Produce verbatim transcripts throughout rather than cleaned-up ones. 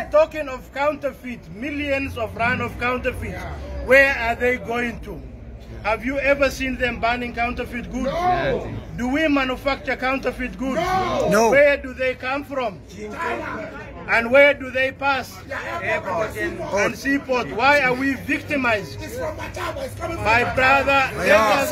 are talking of counterfeit, millions of rand of counterfeit. Where are they going to? Have you ever seen them banning counterfeit goods? No. Do we manufacture counterfeit goods? No. No. Where do they come from? And where do they pass? Airport and And seaport. Why are we victimized? It's from Mataba. It's coming from My brother, let us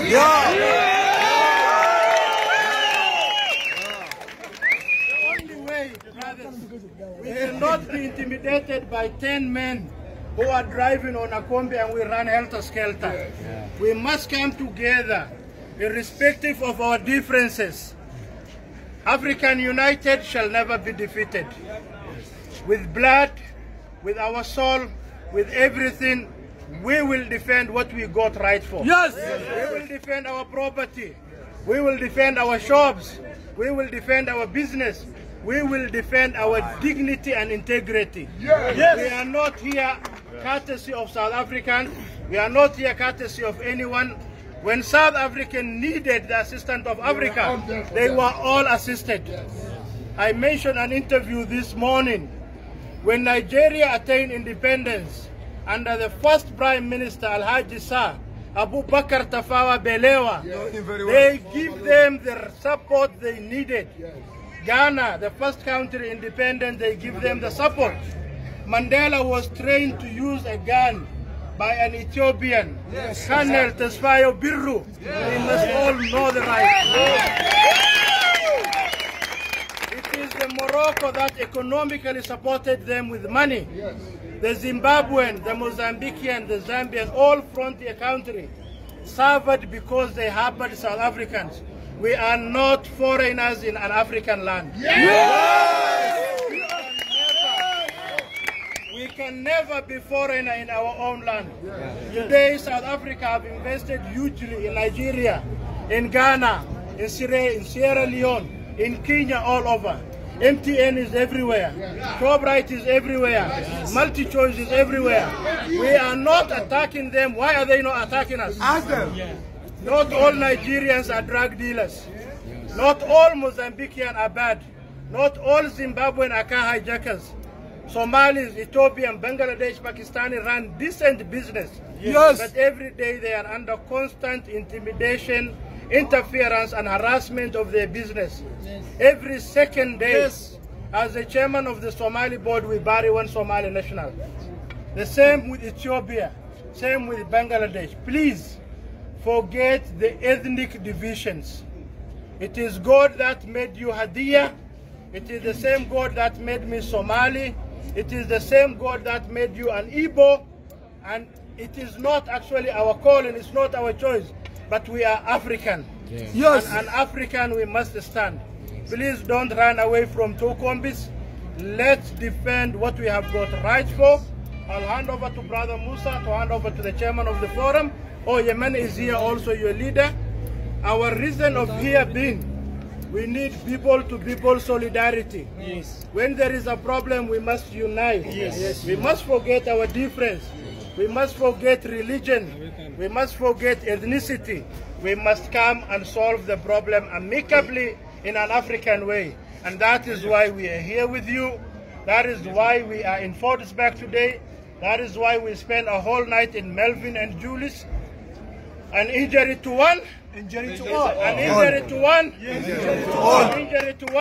The only way, brothers, we cannot be intimidated by ten men who are driving on a combi and we run helter-skelter. We must come together, irrespective of our differences. African United shall never be defeated. With blood, with our soul, with everything, we will defend what we got right for. Yes. We will defend our property. We will defend our shops. We will defend our business. We will defend our dignity and integrity. Yes. We are not here courtesy of South Africans. We are not here courtesy of anyone. When South Africa needed the assistance of Africa, they were all assisted. I mentioned an interview this morning. When Nigeria attained independence, under the first Prime Minister, Alhaji Sir, Abu Bakr Tafawa Balewa, they give them the support they needed. Ghana, the first country independent, they give them the support. Mandela was trained to use a gun by an Ethiopian, Colonel Tesfaye Birru. We must all know the right. It is the Morocco that economically supported them with money. The Zimbabwean, the Mozambican, the Zambian, all frontier countries suffered because they harbored South Africans. We are not foreigners in an African land. Yes. We, can never, we can never be foreigner in our own land. Today, South Africa have invested hugely in Nigeria, in Ghana, in Sierra, in Sierra Leone, in Kenya, all over. M T N is everywhere. Shoprite is everywhere. MultiChoice is everywhere. We are not attacking them. Why are they not attacking us? Ask them. Not all Nigerians are drug dealers. Not all Mozambican are bad. Not all Zimbabwean are car hijackers. Somalis, Ethiopian, Bangladesh, Pakistani run decent business. Yes. But every day they are under constant intimidation, interference and harassment of their business. Yes. Every second day, yes. As the chairman of the Somali board, we bury one Somali national. The same with Ethiopia, same with Bangladesh. Please forget the ethnic divisions. It is God that made you Hadia. It is the same God that made me Somali. It is the same God that made you an Igbo. And it is not actually our calling, it's not our choice. But we are African. Yes. Yes. And an African we must stand. Please don't run away from two combis. Let's defend what we have got right for. I'll hand over to Brother Musa to hand over to the chairman of the forum. Oh, Yemen is here also, your leader. Our reason of here being, we need people to people solidarity. Yes. When there is a problem, we must unite. Yes. Yes. We must forget our difference. We must forget religion. We must forget ethnicity. We must come and solve the problem amicably in an African way. And that is why we are here with you. That is why we are in Fordsburg today. That is why we spent a whole night in Melvin and Julius. An injury to one. Injury to all. An injury to one. Injury to all. An injury to one.